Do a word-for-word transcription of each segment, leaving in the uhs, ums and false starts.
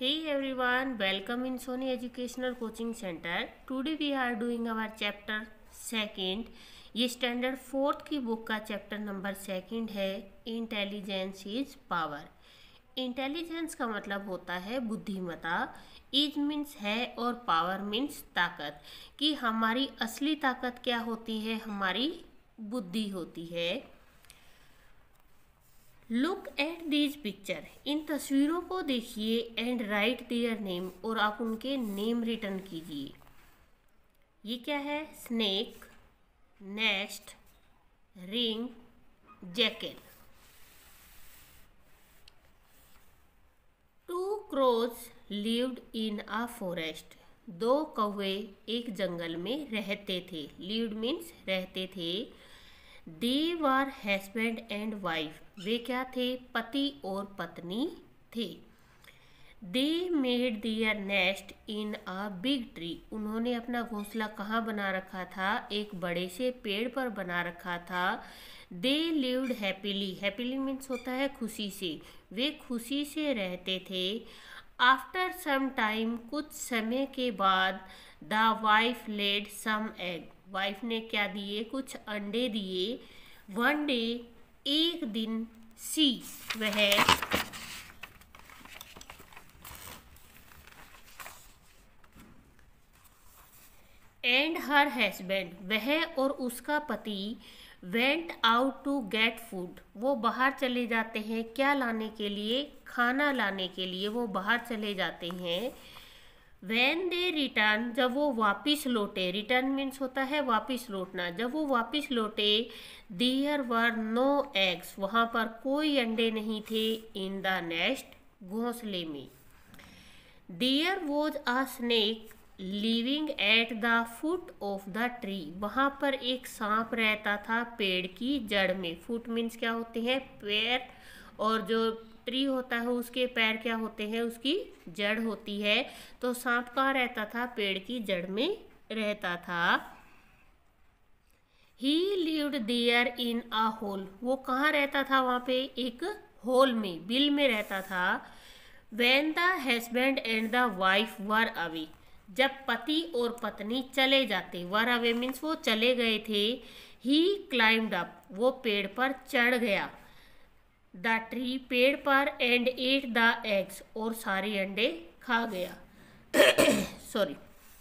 Hey everyone, welcome in Sony Educational Coaching Center. Today we are doing our chapter second. ये standard fourth की book का chapter number second है, intelligence is power. Intelligence का मतलब होता है बुद्धिमत्ता, इज मीन्स है और पावर मीन्स ताकत। कि हमारी असली ताकत क्या होती है, हमारी बुद्धि होती है। लुक एट दीज पिक्चर, इन तस्वीरों को देखिए एंड राइट देयर नेम, और आप उनके नेम रिटर्न कीजिए। ये क्या है? Snake, nest, ring, jackal. Two crows lived in a forest, दो कौवे एक जंगल में रहते थे। लिव्ड मीन्स रहते थे। They were husband and wife, वे क्या थे? पति और पत्नी थे। They made their nest in a big tree, उन्होंने अपना घोंसला कहाँ बना रखा था? एक बड़े से पेड़ पर बना रखा था। They lived happily, happily means होता है खुशी से, वे खुशी से रहते थे। आफ्टर सम टाइम, कुछ समय के बाद, the wife laid some egg, wife ने क्या दिए? कुछ अंडे दिए। वन डे, एक दिन, सी, वह, एंड हर हस्बैंड, वह और उसका पति, went out to get food, वो बाहर चले जाते हैं क्या लाने के लिए? खाना लाने के लिए वो बाहर चले जाते हैं। When they return, जब वो वापिस लौटे, रिटर्न मीन्स होता है वापिस लौटना, जब वो वापिस लौटे, देयर वर नो एग्स, वहाँ पर कोई अंडे नहीं थे। इन द नेस्ट, घोंसले में। There was a snake living at the foot of the tree, वहाँ पर एक सांप रहता था पेड़ की जड़ में। फुट मीन्स क्या होते हैं? पैर, और जो ट्री होता है उसके पैर क्या होते हैं? उसकी जड़ होती है। तो सांप कहाँ रहता था? पेड़ की जड़ में रहता था। He lived there in a hole, वो कहाँ रहता था? वहाँ पे एक होल में, बिल में रहता था। When the husband and the wife were away, जब पति और पत्नी चले जाते, वर अवे मीन्स वो चले गए थे। ही क्लाइम्ड अप, वो पेड़ पर चढ़ गया। द ट्री, पेड़ पर, एंड एट द एग्स, और सारे अंडे खा गया। Sorry.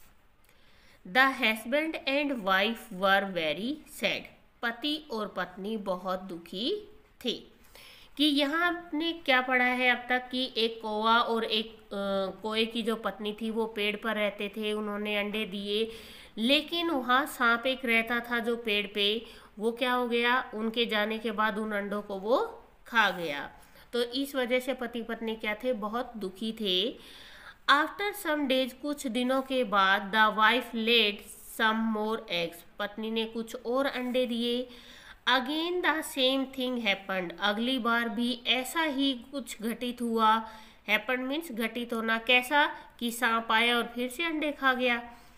The husband and wife were very sad, पति और पत्नी बहुत दुखी थे। कि यहाँ आपने क्या पढ़ा है अब तक? कि एक कौवा और एक कोए की जो पत्नी थी वो पेड़ पर रहते थे, उन्होंने अंडे दिए, लेकिन वहाँ सांप एक रहता था जो पेड़ पे, वो क्या हो गया? उनके जाने के बाद उन अंडों को वो खा गया। तो इस वजह से पति पत्नी क्या थे? बहुत दुखी थे। आफ्टर सम डेज, कुछ दिनों के बाद, the wife laid some more eggs, पत्नी ने कुछ और अंडे दिए। Again the same thing happened, अगली बार भी ऐसा ही कुछ घटित हुआ। हैपेंड मीन्स घटित होना। कैसा? कि सांप आया और फिर से अंडे खा गया।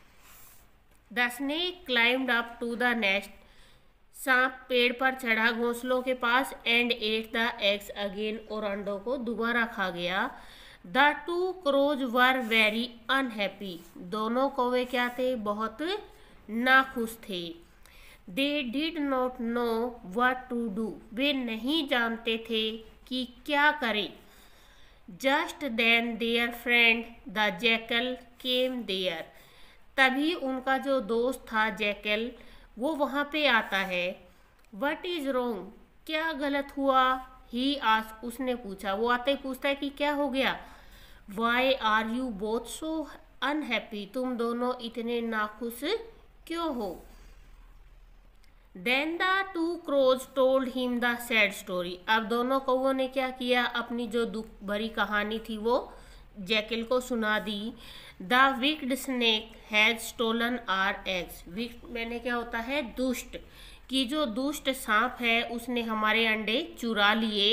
The snake climbed up to the nest, सांप पेड़ पर चढ़ा घोंसलों के पास, and ate the eggs again, और अंडों को दोबारा खा गया। The two crows were very unhappy, दोनों कौवे क्या थे? बहुत नाखुश थे। They did not know what to do, वे नहीं जानते थे कि क्या करें। Just then their friend the jackal came there, तभी उनका जो दोस्त था जैकल, वो वहाँ पे आता है। वट इज रोंग, क्या गलत हुआ? ही आस्क, उसने पूछा, वो आते ही पूछता है कि क्या हो गया? Why are you both so unhappy, तुम दोनों इतने नाखुश क्यों हो? Then the two crows told him the sad story, अब दोनों कौवों ने क्या किया? अपनी जो दुख भरी कहानी थी वो जैकल को सुना दी। The wicked snake has stolen our eggs, wicked मैंने क्या होता है? दुष्ट। कि जो दुष्ट सांप है उसने हमारे अंडे चुरा लिए।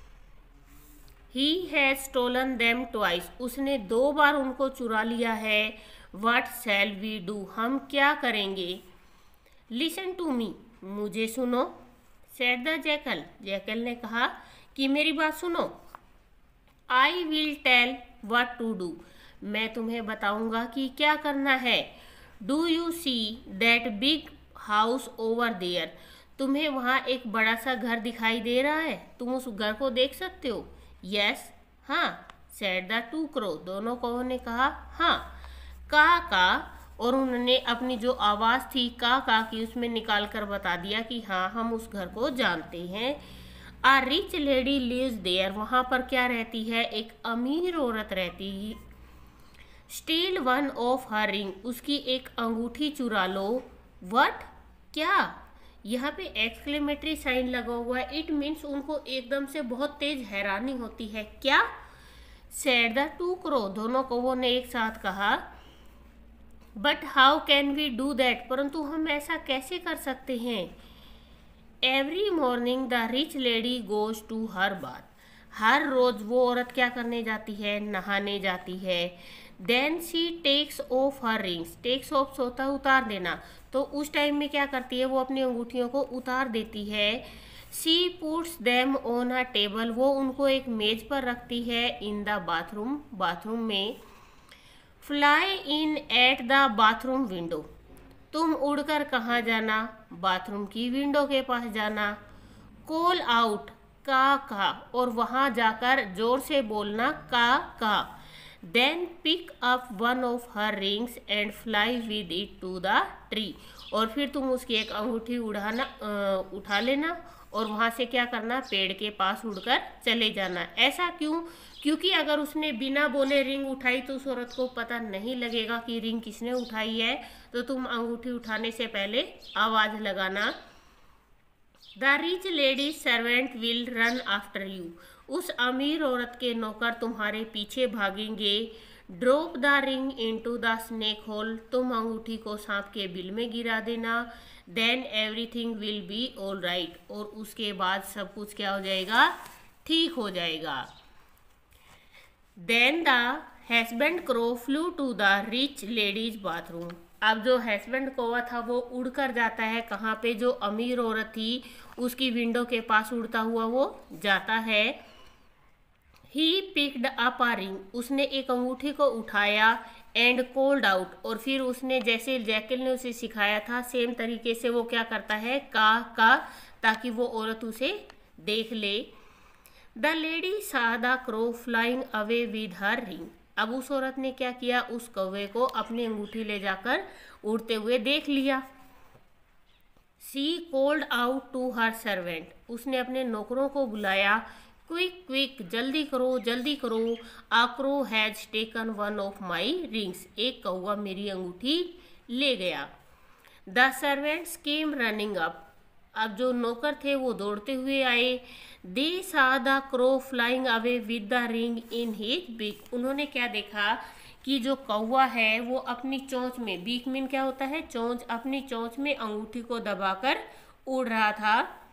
He has stolen them twice, उसने दो बार उनको चुरा लिया है। व्हाट शैल वी डू, हम क्या करेंगे? लिसन टू मी, मुझे सुनो। सेड द जैकल, जैकल ने कहा कि मेरी बात सुनो। I will tell what to do, मैं तुम्हें बताऊंगा कि क्या करना है। Do you see that big house over there, तुम्हें वहाँ एक बड़ा सा घर दिखाई दे रहा है, तुम उस घर को देख सकते हो। यस, हाँ, सेड द टू क्रो, दोनों कौओं ने कहा हाँ। का का, और उन्होंने अपनी जो आवाज़ थी का का की उसमें निकाल कर बता दिया कि हाँ हम उस घर को जानते हैं। A rich lady lives there, वहाँ पर क्या रहती है, एक अमीर औरत रहती है। Steal one of her ring, उसकी एक अंगूठी चुरा लो। व्हाट, क्या, यहाँ पे एक्सक्लेमेटरी साइन लगा हुआ है। इट मीन्स उनको एकदम से बहुत तेज हैरानी होती है। क्या, सेड द टू क्रो, दोनों कौवों ने एक साथ कहा। But how can we do that, परंतु हम ऐसा कैसे कर सकते हैं। Every morning the rich lady goes to her bath, हर रोज वो औरत क्या करने जाती है, नहाने जाती है। Then she takes off her rings, takes off होता है उतार देना, तो उस टाइम में क्या करती है, वो अपनी अंगूठियों को उतार देती है। She puts them on a table, वो उनको एक मेज पर रखती है। इन द बाथरूम, बाथरूम में। Fly in at the bathroom window, तुम उड़कर कहाँ जाना, बाथरूम की विंडो के पास जाना। कॉल आउट, का का, और वहाँ जाकर जोर से बोलना का का। Then pick up one of her rings and fly with it to the tree, और फिर तुम उसकी एक अंगूठी उड़ाना उठा लेना और वहाँ से क्या करना, पेड़ के पास उड़कर चले जाना। ऐसा क्यों, क्योंकि अगर उसने बिना बोले रिंग उठाई तो उस औरत को पता नहीं लगेगा कि रिंग किसने उठाई है, तो तुम अंगूठी उठाने से पहले आवाज़ लगाना। The rich lady servant will run after you, उस अमीर औरत के नौकर तुम्हारे पीछे भागेंगे। Drop the ring into the snake hole, तुम अंगूठी को सांप के बिल में गिरा देना। Then everything will be all right, और उसके बाद सब कुछ क्या हो जाएगा, ठीक हो जाएगा। Then the husband crow flew to the rich lady's bathroom, अब जो हस्बैंड कौवा था वो उड़कर जाता है कहाँ पे, जो अमीर औरत थी उसकी विंडो के पास उड़ता हुआ वो जाता है। He picked up a ring, उसने एक अंगूठी को उठाया। एंड कोल्ड आउट, और फिर उसने जैसे जैकल ने उसे सिखाया था सेम तरीके से वो क्या करता है, का का, ताकि वो औरत उसे देख ले। The lady saw the crow flying away with her ring, अब उस औरत ने क्या किया, उस कौवे को अपनी अंगूठी ले जाकर उड़ते हुए देख लिया। She called out to her servant, उसने अपने नौकरों को बुलाया। क्विक क्विक, जल्दी करो जल्दी करो। A crow has taken one of my rings, एक कौवा मेरी अंगूठी ले गया। The servants came running up, अब जो नौकर थे वो दौड़ते हुए आए। They saw the crow flying away with the ring in his beak, उन्होंने क्या देखा कि जो कौवा है वो अपनी चोंच में, बीक में क्या होता है, चोंच, अपनी चोंच में अंगूठी को दबाकर उड़ रहा था।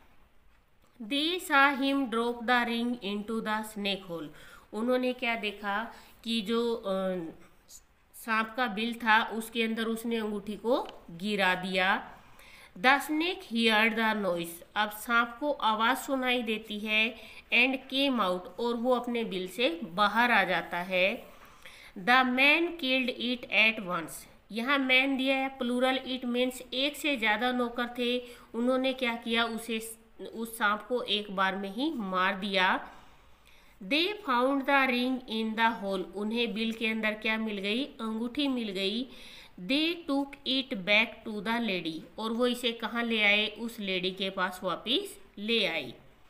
They saw him drop the ring into the snake hole, उन्होंने क्या देखा कि जो सांप का बिल था उसके अंदर उसने अंगूठी को गिरा दिया। The snake heard the noise, अब सांप को आवाज़ सुनाई देती है। एंड केम आउट, और वो अपने बिल से बाहर आ जाता है। The man killed it at once, यहाँ मैन दिया है प्लूरल, इट मीन्स एक से ज़्यादा नौकर थे, उन्होंने क्या किया, उसे उस सांप को एक बार में ही मार दिया। They found the ring in the hole, उन्हें बिल के अंदर क्या मिल गई, अंगूठी मिल गई। They took it back to the lady, और वो इसे कहाँ ले आए, उस लेडी के पास वापिस ले आई।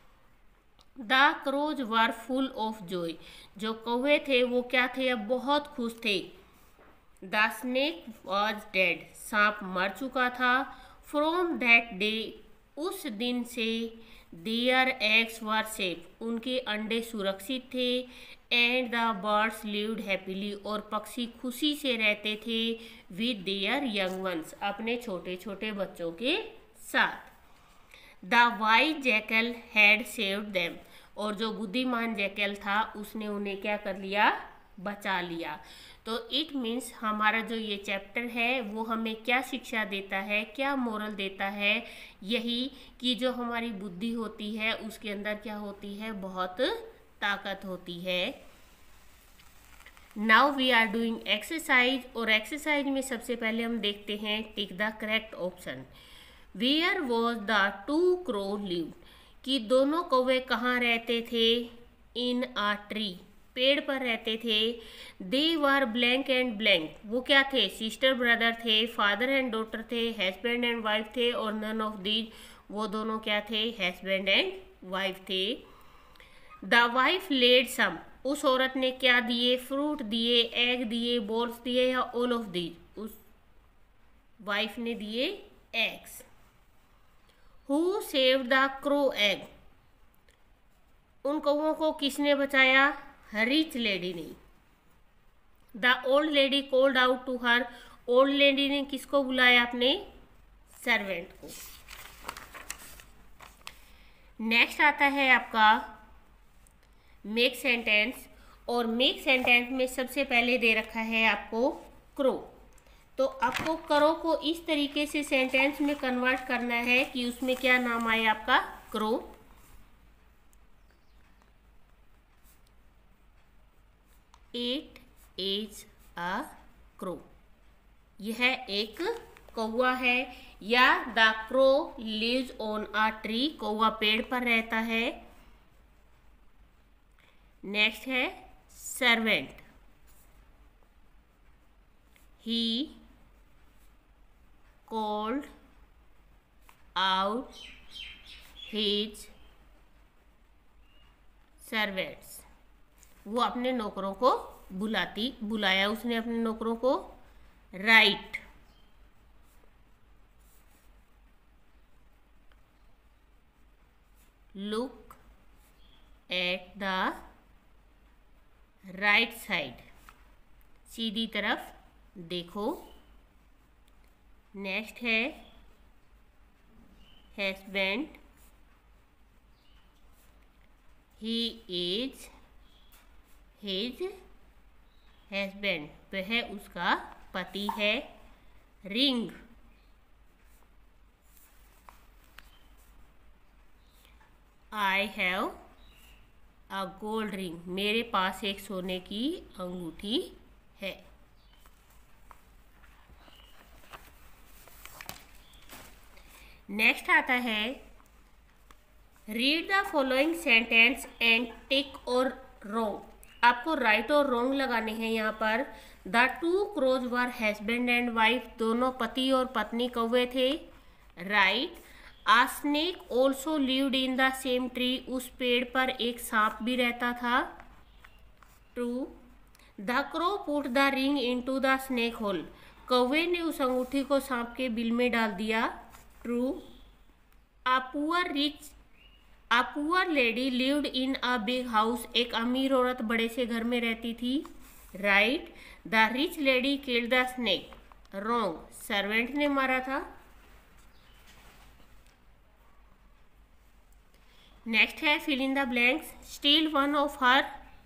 The crows were full of joy, जो कौवे थे वो क्या थे, अब बहुत खुश थे। द स्नेक वॉज डेड, सांप मर चुका था। फ्रॉम दैट डे, उस दिन से देयर एग्स वर सेफ, उनके अंडे सुरक्षित थे। And the birds lived happily, और पक्षी खुशी से रहते थे। विद देयर यंग वंस, अपने छोटे छोटे बच्चों के साथ। The wise jackal had saved them, और जो बुद्धिमान जैकल था उसने उन्हें क्या कर लिया, बचा लिया। तो इट मीन्स हमारा जो ये चैप्टर है वो हमें क्या शिक्षा देता है, क्या मोरल देता है, यही कि जो हमारी बुद्धि होती है उसके अंदर क्या होती है, बहुत ताकत होती है। Now we are doing exercise, और एक्सरसाइज में सबसे पहले हम देखते हैं tick the correct option. Where was the two crow live, कि दोनों कौवे कहाँ रहते थे? इन आ ट्री, पेड़ पर रहते थे। They were blank and blank, वो क्या थे? सिस्टर ब्रदर थे, फादर एंड डॉटर थे, हस्बैंड एंड वाइफ थे, और नन ऑफ दीज, वो दोनों क्या थे? हस्बैंड एंड वाइफ थे। द वाइफ लेड सम, उस औरत ने क्या दिए? फ्रूट दिए, एग दिए, बॉल्स दिए, या ऑल ऑफ दीज? उस वाइफ ने दिए eggs. Who saved the crow egg, उन कौवों को किसने बचाया? रिच लेडी ने। The old lady called out to her, old lady ने किसको बुलाया? अपने सर्वेंट को। नेक्स्ट आता है आपका मेक सेंटेंस, और मेक सेंटेंस में सबसे पहले दे रखा है आपको क्रो। तो आपको क्रो को इस तरीके से सेंटेंस में कन्वर्ट करना है कि उसमें क्या नाम आए? आपका crow. It is a crow, यह एक कौवा है, या the crow lives on a tree, कौवा पेड़ पर रहता है। नेक्स्ट है servant, he called out his servants, वो अपने नौकरों को बुलाती बुलाया उसने अपने नौकरों को। Right, look at the right side, सीधी तरफ देखो। नेक्स्ट है husband, he is his husband, वह उसका पति है। Ring, I have a gold ring, मेरे पास एक सोने की अंगूठी है। नेक्स्ट आता है read the following sentence and tick और रॉन्ग, आपको राइट और रॉन्ग लगाने हैं यहाँ पर। The two crows were husband and wife, दोनों पति और पत्नी कौवे थे। Right, a snake also lived in the same tree, उस पेड़ पर एक सांप भी रहता था। True, the crow put the ring into the snake hole, कौवे ने उस अंगूठी को सांप के बिल में डाल दिया। True, a poor rich A poor lady lived in a big house, एक अमीर औरत बड़े से घर में रहती थी। Right, the rich lady killed the snake, wrong, servant ने मारा था। नेक्स्ट है fill in the blanks, steal one of her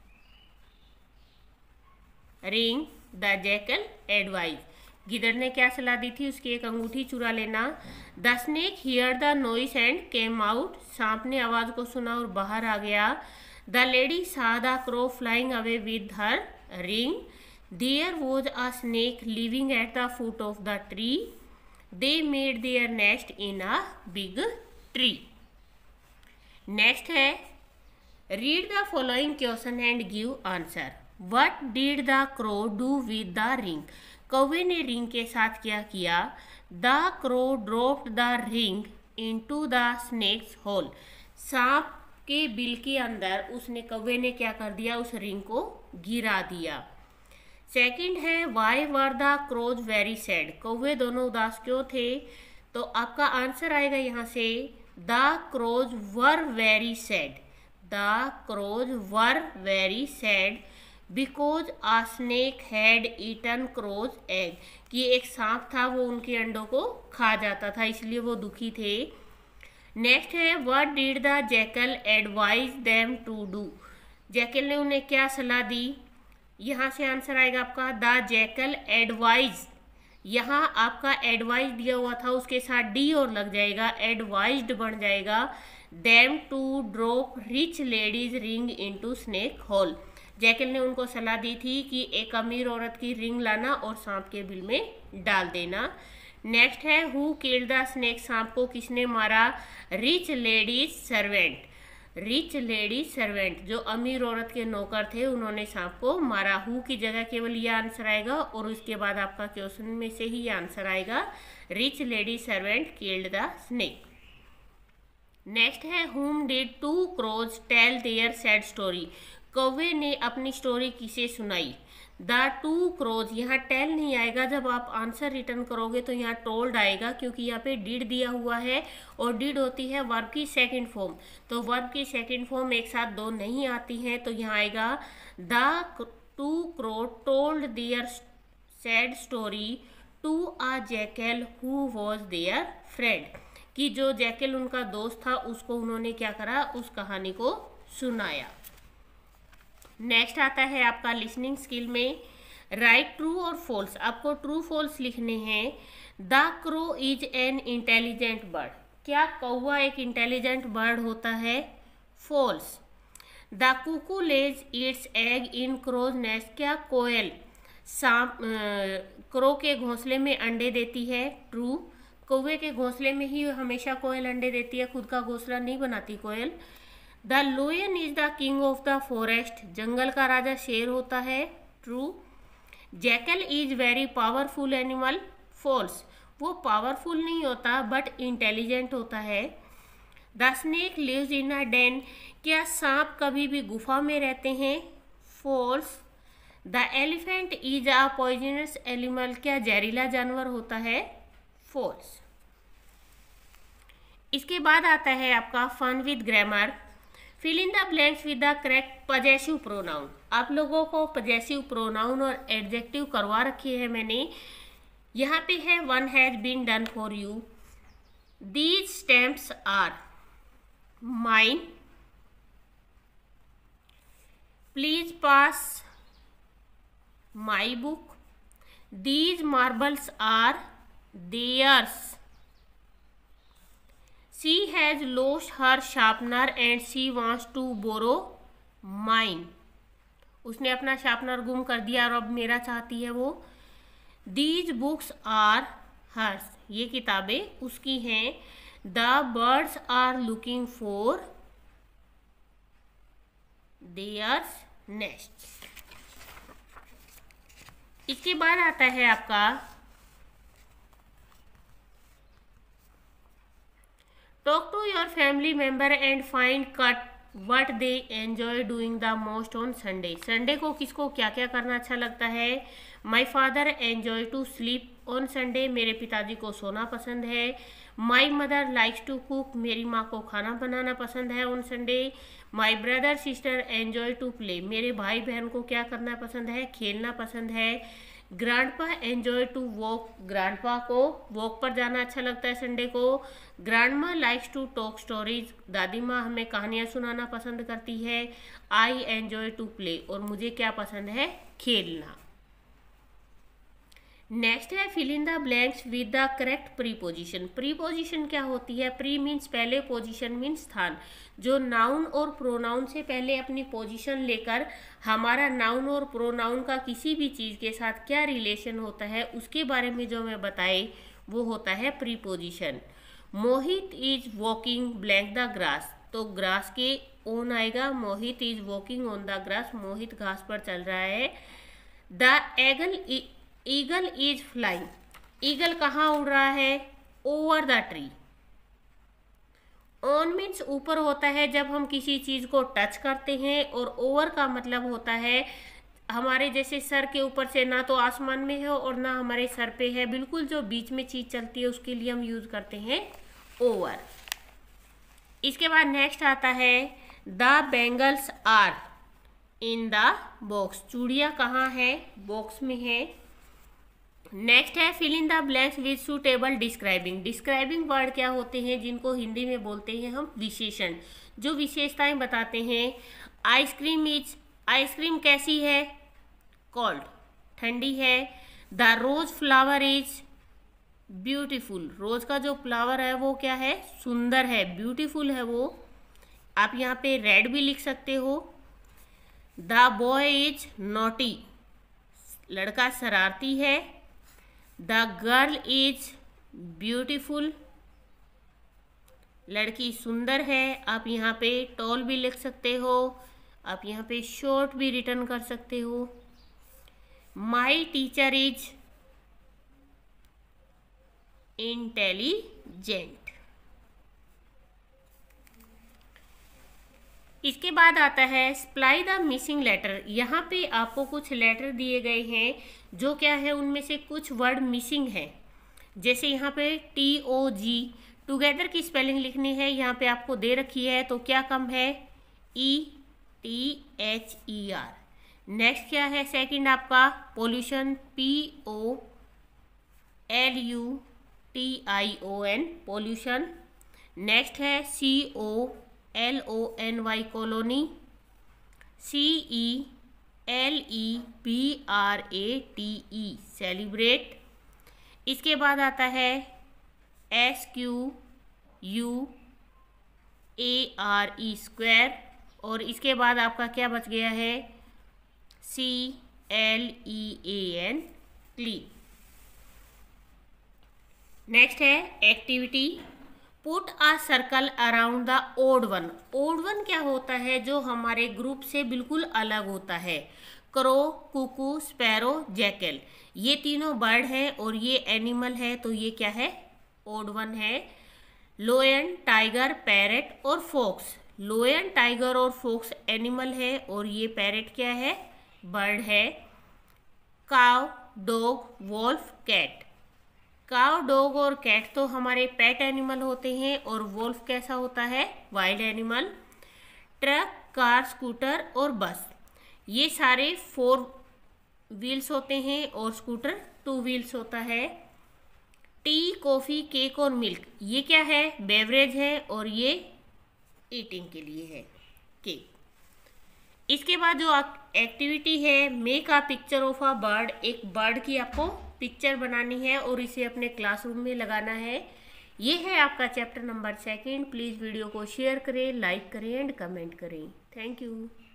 ring, the jackal advise, गिदड़ ने क्या सलाह दी थी? उसकी एक अंगूठी चुरा लेना। The snake hear the noise and came out, सांप ने आवाज को सुना और बाहर आ गया। The lady saw the crow flying away with her ring, there was a snake living at the foot of the tree, they made their nest in a big tree. Next है read the following question and give answer. What did the crow do with the ring, कौवे ने ring के साथ क्या किया? The crow dropped the ring into the snake's hole, सांप के bill के अंदर उसने कौवे ने क्या कर दिया? उस रिंग को गिरा दिया। सेकंड है why were the crows very sad, कौवे दोनों उदास क्यों थे? तो आपका आंसर आएगा यहाँ से the crows were very sad, the crows were very sad because a snake had eaten crows egg, कि एक सांप था वो उनके अंडों को खा जाता था, इसलिए वो दुखी थे। नेक्स्ट है what did the jackal advise them to do, jackal ने उन्हें क्या सलाह दी? यहाँ से आंसर आएगा आपका द जैकल एडवाइज, यहाँ आपका एडवाइज दिया हुआ था उसके साथ डी और लग जाएगा, एडवाइज्ड बन जाएगा। Them to drop rich lady's ring into snake hole, jackal ने उनको सलाह दी थी कि एक अमीर औरत की रिंग लाना और सांप के बिल में डाल देना। नेक्स्ट है हु किल्ड द स्नेक, सांप को किसने मारा? Rich lady's servant, rich lady servant जो अमीर औरत के नौकर थे उन्होंने सांप को मारा। हु की जगह केवल ये आंसर आएगा और उसके बाद आपका क्वेश्चन में से ही आंसर आएगा, rich lady servant killed the snake. Next है whom did two crows tell their sad story, कौवे ने अपनी स्टोरी किसे सुनाई? द टू क्रोज, यहाँ टेल नहीं आएगा, जब आप आंसर रिटर्न करोगे तो यहाँ टोल्ड आएगा क्योंकि यहाँ पे डिड दिया हुआ है और डिड होती है वर्ब की सेकंड फॉर्म, तो वर्ब की सेकंड फॉर्म एक साथ दो नहीं आती हैं, तो यहाँ आएगा the two crow told their sad story to a jackal who was their friend, कि जो जैकल उनका दोस्त था उसको उन्होंने क्या करा, उस कहानी को सुनाया। नेक्स्ट आता है आपका लिसनिंग स्किल में राइट ट्रू और फॉल्स, आपको ट्रू फॉल्स लिखने हैं। The crow is an intelligent bird, क्या कौवा एक इंटेलिजेंट बर्ड होता है? False. The cuckoo lays its egg in crow's nest, क्या कोयल सांप क्रो के घोंसले में अंडे देती है? ट्रू। कौवे के घोंसले में ही हमेशा कोयल अंडे देती है, खुद का घोंसला नहीं बनाती कोयल। The lion is the king of the forest, जंगल का राजा शेर होता है। True. Jackal is very powerful animal, false, वो पावरफुल नहीं होता बट इंटेलिजेंट होता है। The snake lives in a den, क्या सांप कभी भी गुफा में रहते हैं? False. The elephant is a poisonous animal, क्या जहरीला जानवर होता है? फॉल्स। इसके बाद आता है आपका fun with grammar. Fill in the blanks with the correct possessive pronoun, आप लोगों को पजेसिव प्रोनाउन और एडजेक्टिव करवा रखी है मैंने। यहाँ पे है one has been done for you, these stamps are mine, please pass my book, these marbles are theirs, she has lost her sharpener and she wants to borrow mine, उसने अपना शार्पनर गुम कर दिया और अब मेरा चाहती है वो। these books are hers, ये किताबें उसकी हैं। the birds are looking for their nest। इसके बाद आता है आपका talk to your family member and find out what they enjoy doing the most on Sunday, Sunday को किसको क्या क्या करना अच्छा लगता है? My father enjoy to sleep on Sunday, मेरे पिताजी को सोना पसंद है। My mother likes to cook, मेरी माँ को खाना बनाना पसंद है on Sunday. My brother sister enjoy to play, मेरे भाई बहन को क्या करना पसंद है? खेलना पसंद है। Grandpa enjoy to walk, grandpa को वॉक पर जाना अच्छा लगता है संडे को। Grandma likes to talk stories, दादी माँ हमें कहानियाँ सुनाना पसंद करती है। आई एंजॉय टू प्ले, और मुझे क्या पसंद है? खेलना। नेक्स्ट है fill in the blanks with the correct preposition. Preposition क्या होती है? प्री मीन्स पहले, पोजीशन मीन्स स्थान, जो नाउन और प्रोनाउन से पहले अपनी पोजीशन लेकर हमारा नाउन और प्रोनाउन का किसी भी चीज़ के साथ क्या रिलेशन होता है उसके बारे में जो मैं बताए वो होता है preposition. Mohit is walking blank the grass, तो ग्रास के ओन आएगा। Mohit is walking on the grass, Mohit घास पर चल रहा है। The eagle eagle is flying, eagle कहाँ उड़ रहा है? Over the tree. On means ऊपर होता है जब हम किसी चीज़ को टच करते हैं, और ओवर का मतलब होता है हमारे जैसे सर के ऊपर से, ना तो आसमान में है और ना हमारे सर पे है, बिल्कुल जो बीच में चीज़ चलती है उसके लिए हम यूज़ करते हैं ओवर। इसके बाद नेक्स्ट आता है the bangles are in the box, चूड़ियाँ कहाँ है? बॉक्स में है। नेक्स्ट है fill in the blanks with suitable describing. Describing word क्या होते हैं? जिनको हिंदी में बोलते हैं हम विशेषण, जो विशेषताएं बताते हैं। आइसक्रीम इज, आइसक्रीम कैसी है? कोल्ड, ठंडी है। The rose flower is beautiful, rose का जो फ्लावर है वो क्या है? सुंदर है, ब्यूटीफुल है वो। आप यहाँ पे रेड भी लिख सकते हो। द बॉय इज नॉटी, लड़का शरारती है। द गर्ल इज ब्यूटीफुल, लड़की सुंदर है। आप यहाँ पे टॉल भी लिख सकते हो, आप यहाँ पे शॉर्ट भी रिटर्न कर सकते हो। My teacher is intelligent. इसके बाद आता है सप्लाई द मिसिंग लेटर। यहाँ पे आपको कुछ लेटर दिए गए हैं जो क्या है, उनमें से कुछ वर्ड मिसिंग है। जैसे यहाँ पे टी ओ जी टुगेदर की स्पेलिंग लिखनी है, यहाँ पे आपको दे रखी है, तो क्या कम है, E T H E R. Next क्या है, सेकंड आपका pollution, P O L U T I O N, pollution. Next है C O L O N Y, colony, C E L E B R A T E, celebrate. इसके बाद आता है S Q U A R E, square. और इसके बाद आपका क्या बच गया है, C L E A N, clean. Next है activity, put a circle around the odd one. Odd one क्या होता है, जो हमारे ग्रुप से बिल्कुल अलग होता है। क्रो, कुकू, स्पैरो, जैकल, ये तीनों बर्ड हैं और ये एनिमल है, तो ये क्या है, ओड वन है। लोयन, टाइगर, पैरेट और फोक्स, लोयन, टाइगर और फोक्स एनिमल है और ये पैरेट क्या है, बर्ड है। Cow, dog, wolf, cat, cow, dog और कैट तो हमारे पेट एनिमल होते हैं और वॉल्फ कैसा होता है, wild animal. Truck, car, scooter और बस, ये सारे फोर व्हील्स होते हैं और स्कूटर टू व्हील्स होता है। टी, कॉफ़ी, केक और मिल्क, ये क्या है, बेवरेज है और ये ईटिंग के लिए है, केक। इसके बाद जो एक्टिविटी है, make a picture of a bird, एक बर्ड की आपको पिक्चर बनानी है और इसे अपने क्लासरूम में लगाना है। ये है आपका chapter number second. Please video को शेयर करें, लाइक करें एंड कमेंट करें। Thank you.